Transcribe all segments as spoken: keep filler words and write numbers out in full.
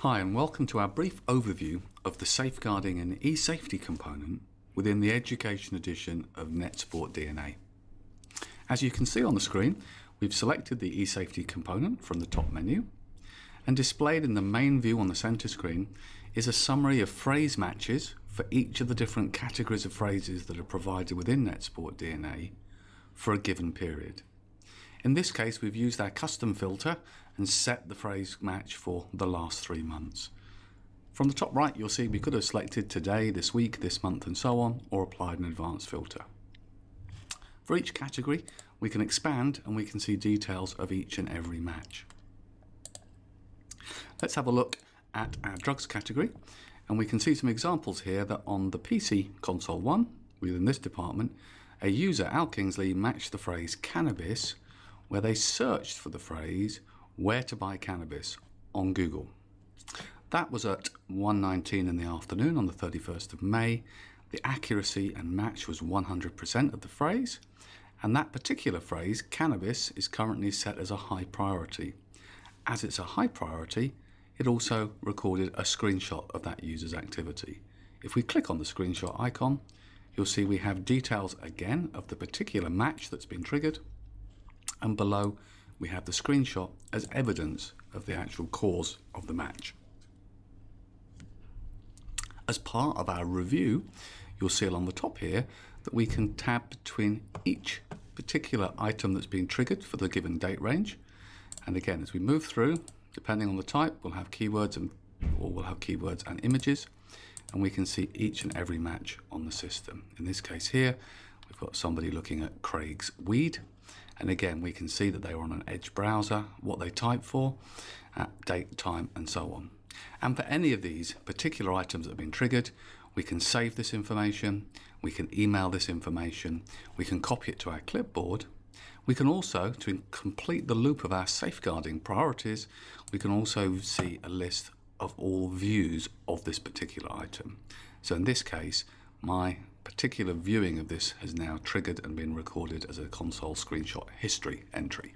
Hi and welcome to our brief overview of the Safeguarding and eSafety component within the Education edition of NetSupport D N A. As you can see on the screen, we've selected the eSafety component from the top menu, and displayed in the main view on the center screen is a summary of phrase matches for each of the different categories of phrases that are provided within NetSupport D N A for a given period. In this case, we've used our custom filter and set the phrase match for the last three months. From the top right, you'll see we could have selected today, this week, this month, and so on, or applied an advanced filter. For each category, we can expand and we can see details of each and every match. Let's have a look at our drugs category, and we can see some examples here that on the P C console one, within this department, a user, Al Kingsley, matched the phrase cannabis where they searched for the phrase where to buy cannabis on Google. That was at one nineteen in the afternoon on the thirty-first of May. The accuracy and match was one hundred percent of the phrase, and that particular phrase, cannabis, is currently set as a high priority. As it's a high priority, it also recorded a screenshot of that user's activity. If we click on the screenshot icon, you'll see we have details again of the particular match that's been triggered, and below we have the screenshot as evidence of the actual cause of the match. As part of our review, you'll see along the top here that we can tab between each particular item that's been triggered for the given date range. And again, as we move through, depending on the type, we'll have keywords and or we'll have keywords and images, and we can see each and every match on the system. In this case here, we've got somebody looking at Craig's weed. And again, we can see that they were on an Edge browser, what they typed for, at date, time, and so on. And for any of these particular items that have been triggered, we can save this information, we can email this information, we can copy it to our clipboard. We can also, to complete the loop of our safeguarding priorities, we can also see a list of all views of this particular item. So in this case, my particular viewing of this has now triggered and been recorded as a console screenshot history entry.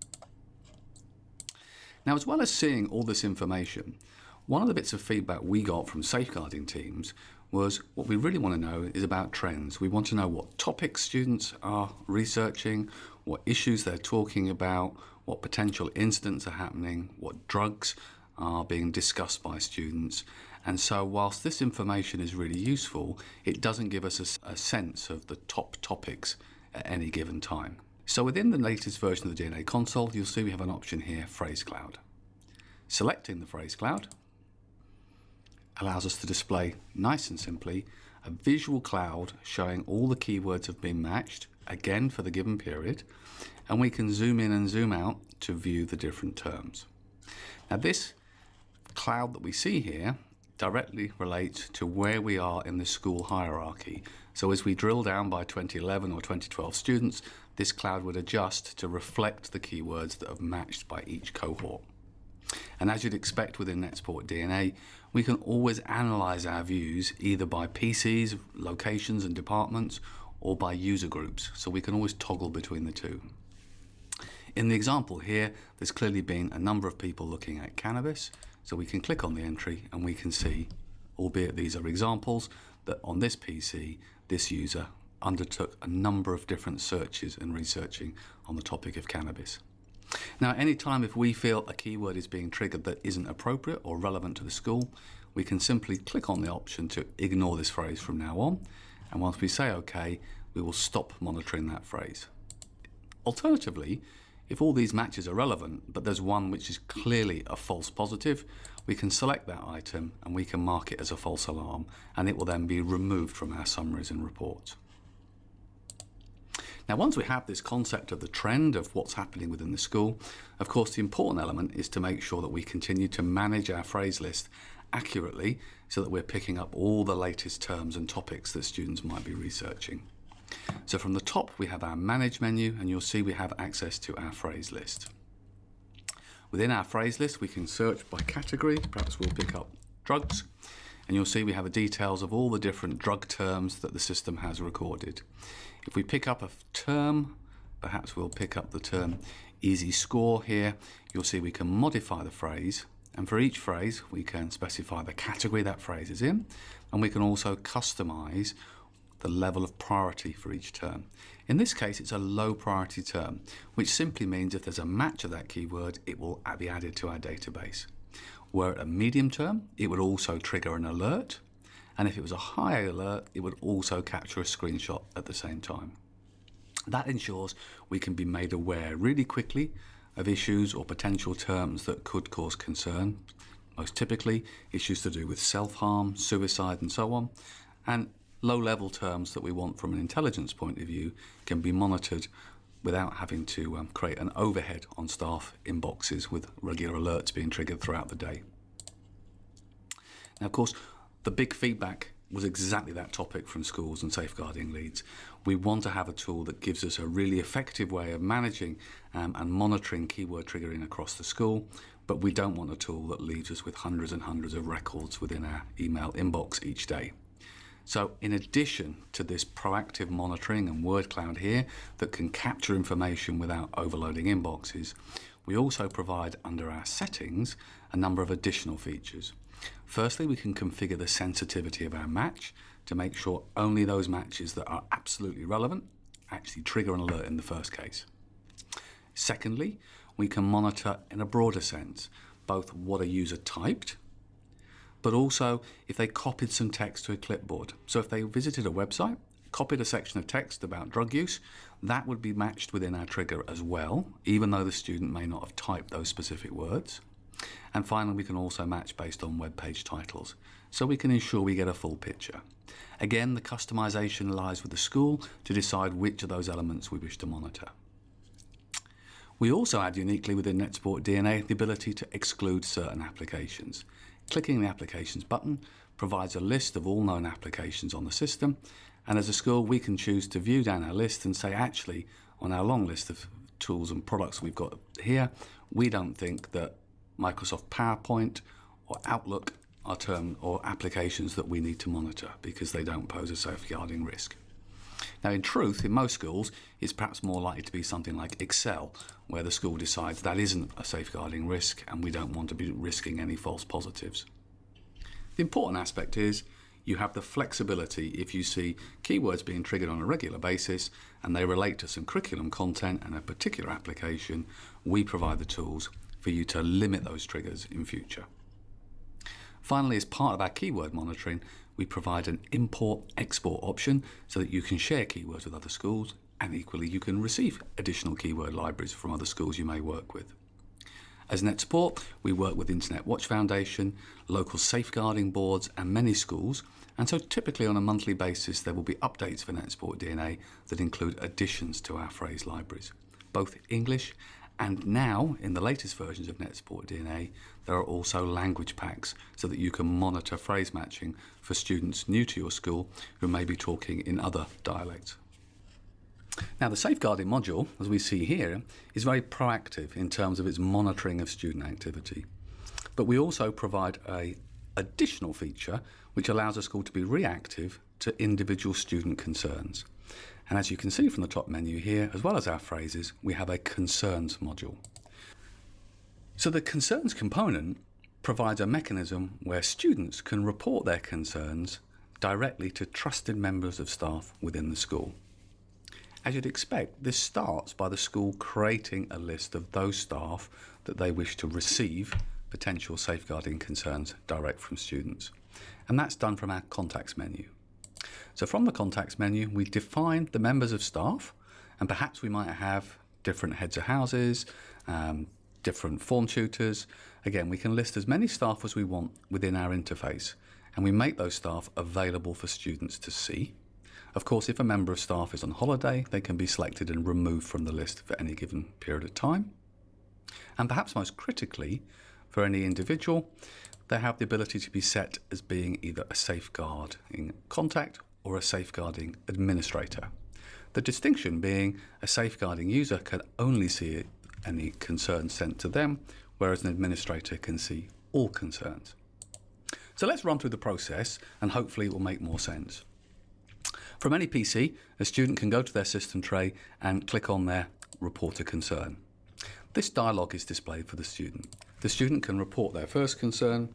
Now, as well as seeing all this information, one of the bits of feedback we got from safeguarding teams was what we really want to know is about trends. We want to know what topics students are researching, what issues they're talking about, what potential incidents are happening, what drugs are being discussed by students. And so whilst this information is really useful, it doesn't give us a, a sense of the top topics at any given time. So within the latest version of the D N A console, you'll see we have an option here, Phrase Cloud. Selecting the Phrase Cloud allows us to display, nice and simply, a visual cloud showing all the keywords have been matched, again for the given period, and we can zoom in and zoom out to view the different terms. Now this cloud that we see here directly relates to where we are in the school hierarchy. So as we drill down by twenty eleven or twenty twelve students, this cloud would adjust to reflect the keywords that have matched by each cohort. And as you'd expect within NetSupport D N A, we can always analyze our views either by P Cs, locations and departments, or by user groups. So we can always toggle between the two. In the example here, there's clearly been a number of people looking at cannabis. So we can click on the entry and we can see, albeit these are examples, that on this P C, this user undertook a number of different searches and researching on the topic of cannabis. Now, anytime if we feel a keyword is being triggered that isn't appropriate or relevant to the school, we can simply click on the option to ignore this phrase from now on. And once we say OK, we will stop monitoring that phrase. Alternatively, if all these matches are relevant, but there's one which is clearly a false positive, we can select that item and we can mark it as a false alarm, and it will then be removed from our summaries and reports. Now, once we have this concept of the trend of what's happening within the school, of course, the important element is to make sure that we continue to manage our phrase list accurately so that we're picking up all the latest terms and topics that students might be researching. So from the top, we have our Manage menu, and you'll see we have access to our phrase list. Within our phrase list, we can search by category. Perhaps we'll pick up drugs, and you'll see we have the details of all the different drug terms that the system has recorded. If we pick up a term, perhaps we'll pick up the term easy score here. You'll see we can modify the phrase And for each phrase, we can specify the category that phrase is in, and we can also customize the level of priority for each term. In this case, it's a low priority term, which simply means if there's a match of that keyword, it will be added to our database. Were it a medium term, it would also trigger an alert, and if it was a high alert, it would also capture a screenshot at the same time. That ensures we can be made aware really quickly of issues or potential terms that could cause concern, most typically issues to do with self-harm, suicide and so on, and low-level terms that we want from an intelligence point of view can be monitored without having to um, create an overhead on staff inboxes with regular alerts being triggered throughout the day. Now, of course, the big feedback was exactly that topic from schools and safeguarding leads. We want to have a tool that gives us a really effective way of managing um, and monitoring keyword triggering across the school, but we don't want a tool that leaves us with hundreds and hundreds of records within our email inbox each day. So in addition to this proactive monitoring and word cloud here that can capture information without overloading inboxes, we also provide under our settings a number of additional features. Firstly, we can configure the sensitivity of our match to make sure only those matches that are absolutely relevant actually trigger an alert in the first case. Secondly, we can monitor in a broader sense both what a user typed, but also if they copied some text to a clipboard. So if they visited a website, copied a section of text about drug use, that would be matched within our trigger as well, even though the student may not have typed those specific words. And finally, we can also match based on web page titles, so we can ensure we get a full picture. Again, the customization lies with the school to decide which of those elements we wish to monitor. We also add uniquely within NetSupport D N A the ability to exclude certain applications. Clicking the Applications button provides a list of all known applications on the system, and as a school we can choose to view down our list and say, actually, on our long list of tools and products we've got here, we don't think that Microsoft PowerPoint or Outlook are term or applications that we need to monitor because they don't pose a safeguarding risk. Now, in truth, in most schools, it's perhaps more likely to be something like Excel, where the school decides that isn't a safeguarding risk and we don't want to be risking any false positives. The important aspect is you have the flexibility if you see keywords being triggered on a regular basis and they relate to some curriculum content and a particular application, we provide the tools for you to limit those triggers in future. Finally, as part of our keyword monitoring, we provide an import-export option so that you can share keywords with other schools, and equally you can receive additional keyword libraries from other schools you may work with. As NetSupport, we work with Internet Watch Foundation, local safeguarding boards and many schools, and so typically on a monthly basis there will be updates for NetSupport D N A that include additions to our phrase libraries, both English and now, in the latest versions of NetSupport D N A, there are also language packs so that you can monitor phrase matching for students new to your school who may be talking in other dialects. Now, the safeguarding module, as we see here, is very proactive in terms of its monitoring of student activity. But we also provide an additional feature which allows a school to be reactive to individual student concerns. And as you can see from the top menu here, as well as our phrases, we have a concerns module. So the concerns component provides a mechanism where students can report their concerns directly to trusted members of staff within the school. As you'd expect, this starts by the school creating a list of those staff that they wish to receive potential safeguarding concerns direct from students. And that's done from our contacts menu. So from the contacts menu, we define the members of staff, and perhaps we might have different heads of houses, um, different form tutors. Again, we can list as many staff as we want within our interface, and we make those staff available for students to see. Of course, if a member of staff is on holiday, they can be selected and removed from the list for any given period of time. And perhaps most critically, for any individual, they have the ability to be set as being either a safeguarding contact or a safeguarding administrator. The distinction being a safeguarding user can only see any concerns sent to them, whereas an administrator can see all concerns. So let's run through the process and hopefully it will make more sense. From any P C, a student can go to their system tray and click on their Report a Concern. This dialog is displayed for the student. The student can report their first concern,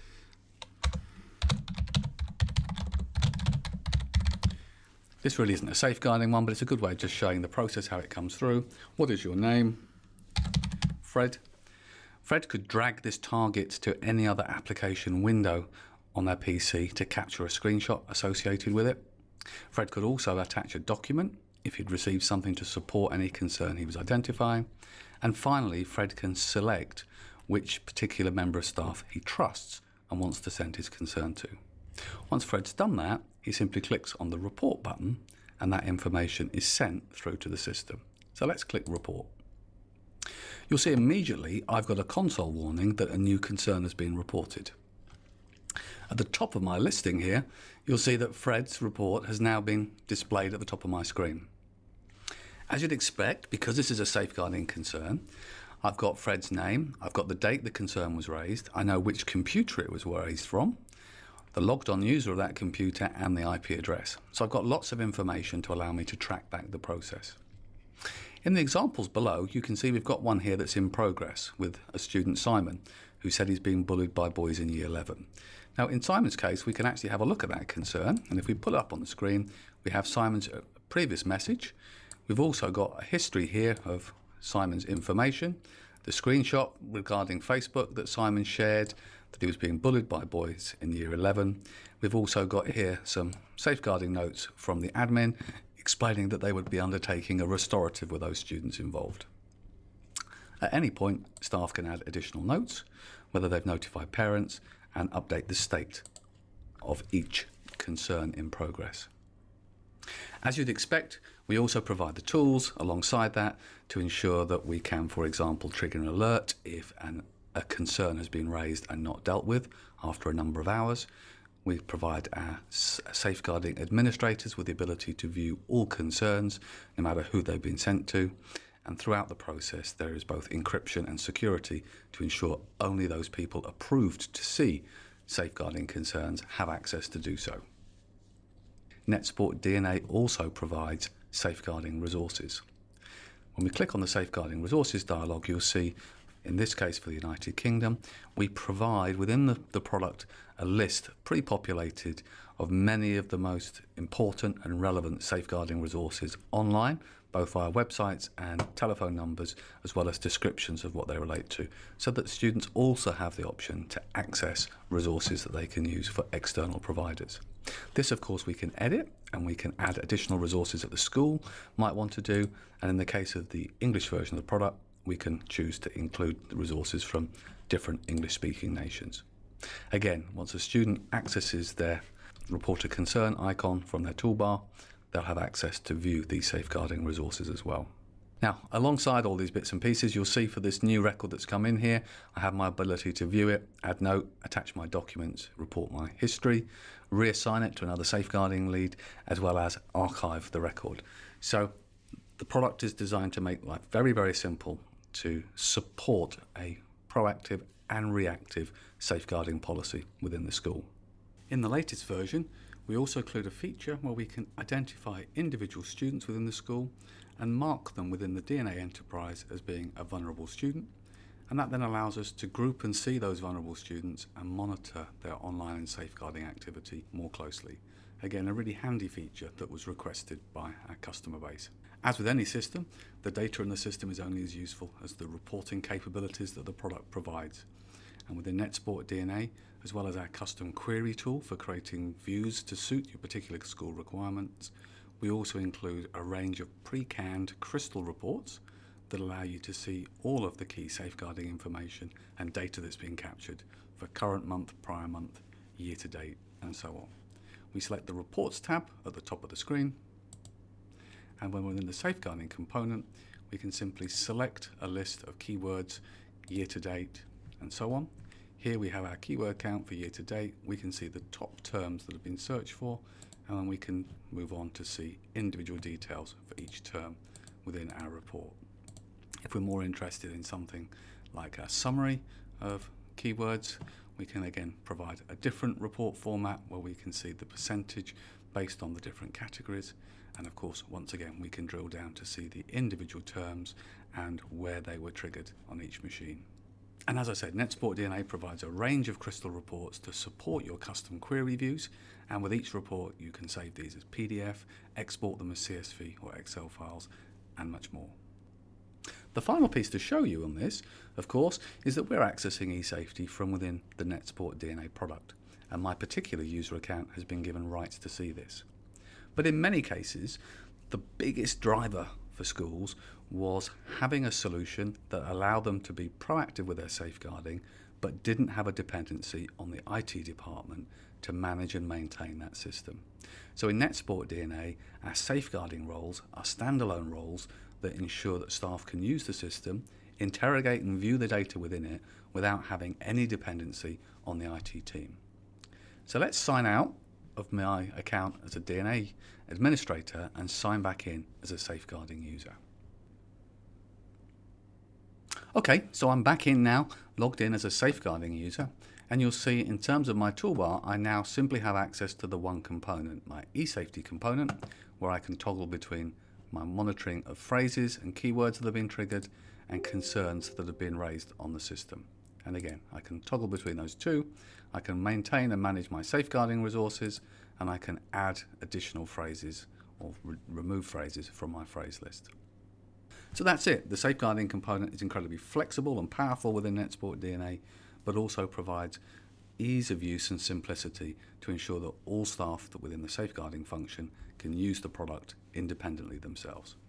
this really isn't a safeguarding one, but it's a good way of just showing the process, how it comes through. What is your name? Fred. Fred could drag this target to any other application window on their P C to capture a screenshot associated with it. Fred could also attach a document if he'd received something to support any concern he was identifying. And finally, Fred can select which particular member of staff he trusts and wants to send his concern to. Once Fred's done that, he simply clicks on the report button and that information is sent through to the system. So let's click report. You'll see immediately I've got a console warning that a new concern has been reported. At the top of my listing here, you'll see that Fred's report has now been displayed at the top of my screen. As you'd expect, because this is a safeguarding concern, I've got Fred's name, I've got the date the concern was raised, I know which computer it was raised from, the logged on user of that computer and the I P address. So I've got lots of information to allow me to track back the process. In the examples below, you can see we've got one here that's in progress with a student, Simon, who said he's been bullied by boys in year eleven. Now in Simon's case, we can actually have a look at that concern, and if we pull it up on the screen, we have Simon's previous message. We've also got a history here of Simon's information, the screenshot regarding Facebook that Simon shared, that he was being bullied by boys in year eleven. We've also got here some safeguarding notes from the admin explaining that they would be undertaking a restorative with those students involved. At any point, staff can add additional notes, whether they've notified parents, and update the state of each concern in progress. As you'd expect, we also provide the tools alongside that to ensure that we can, for example, trigger an alert if an, a concern has been raised and not dealt with after a number of hours. We provide our safeguarding administrators with the ability to view all concerns, no matter who they've been sent to. And throughout the process, there is both encryption and security to ensure only those people approved to see safeguarding concerns have access to do so. NetSupport D N A also provides safeguarding resources. When we click on the safeguarding resources dialog, you'll see, in this case for the United Kingdom, we provide within the, the product a list pre-populated of many of the most important and relevant safeguarding resources online, both via websites and telephone numbers, as well as descriptions of what they relate to, so that students also have the option to access resources that they can use for external providers. This, of course, we can edit and we can add additional resources that the school might want to do, and in the case of the English version of the product, we can choose to include the resources from different English-speaking nations. Again, once a student accesses their Report a Concern icon from their toolbar, they'll have access to view these safeguarding resources as well. Now, alongside all these bits and pieces, you'll see for this new record that's come in here, I have my ability to view it, add note, attach my documents, report my history, reassign it to another safeguarding lead, as well as archive the record. So the product is designed to make life very, very simple to support a proactive and reactive safeguarding policy within the school. In the latest version, we also include a feature where we can identify individual students within the school and mark them within the D N A enterprise as being a vulnerable student, and that then allows us to group and see those vulnerable students and monitor their online and safeguarding activity more closely. Again, a really handy feature that was requested by our customer base. As with any system, the data in the system is only as useful as the reporting capabilities that the product provides. And within NetSupport D N A, as well as our custom query tool for creating views to suit your particular school requirements, we also include a range of pre-canned crystal reports that allow you to see all of the key safeguarding information and data that's been captured for current month, prior month, year to date, and so on. We select the Reports tab at the top of the screen, and when we're in the safeguarding component, we can simply select a list of keywords, year to date, and so on. Here we have our keyword count for year to date. We can see the top terms that have been searched for, and then we can move on to see individual details for each term within our report. If we're more interested in something like a summary of keywords, we can again provide a different report format where we can see the percentage based on the different categories. And of course, once again, we can drill down to see the individual terms and where they were triggered on each machine. And as I said, NetSupport D N A provides a range of crystal reports to support your custom query views, and with each report you can save these as P D F, export them as C S V or Excel files, and much more. The final piece to show you on this, of course, is that we're accessing eSafety from within the NetSupport D N A product, and my particular user account has been given rights to see this. But in many cases, the biggest driver for schools was having a solution that allowed them to be proactive with their safeguarding, but didn't have a dependency on the I T department to manage and maintain that system. So in NetSupport D N A, our safeguarding roles are standalone roles that ensure that staff can use the system, interrogate and view the data within it without having any dependency on the I T team. So let's sign out of my account as a D N A administrator and sign back in as a safeguarding user. Okay, so I'm back in now, logged in as a safeguarding user, and you'll see in terms of my toolbar, I now simply have access to the one component, my eSafety component, where I can toggle between my monitoring of phrases and keywords that have been triggered and concerns that have been raised on the system. And again, I can toggle between those two. I can maintain and manage my safeguarding resources, and I can add additional phrases or re remove phrases from my phrase list. So that's it. The safeguarding component is incredibly flexible and powerful within NetSupport D N A, but also provides ease of use and simplicity to ensure that all staff that within the safeguarding function can use the product independently themselves.